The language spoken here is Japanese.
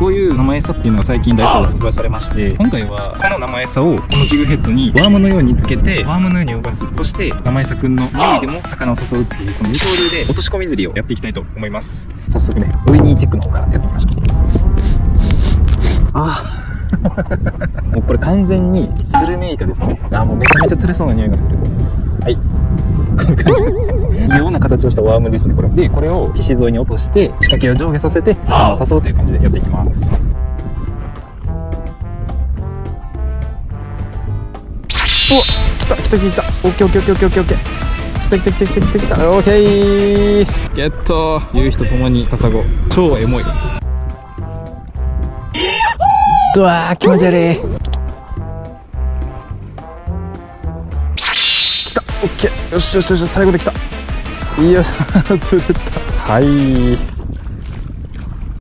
こういう生餌っていうのが最近ダイソーで発売されまして、今回はこの生餌をこのジグヘッドにワームのようにつけて、ワームのように動かす。そして生餌くんの匂いでも魚を誘うっていう、この二刀流で落とし込み釣りをやっていきたいと思います。早速ね、ウイニーチェックの方からやっていきましょう。もうこれ完全にスルメイカですね。もうめちゃめちゃ釣れそうな匂いがする。はい、こんな感じです。異様な形をしたワームですね、これ。で、これを岸沿いに落として、仕掛けを上下させて、魚を誘うという感じでやっていきます。お、来た。オッケー。来た。オッケー。ゲット。夕日とともにカサゴ。超エモい。うわー、気持ち悪い。来た。オッケー。よし、最後で来た。いいよ、釣れた。はい。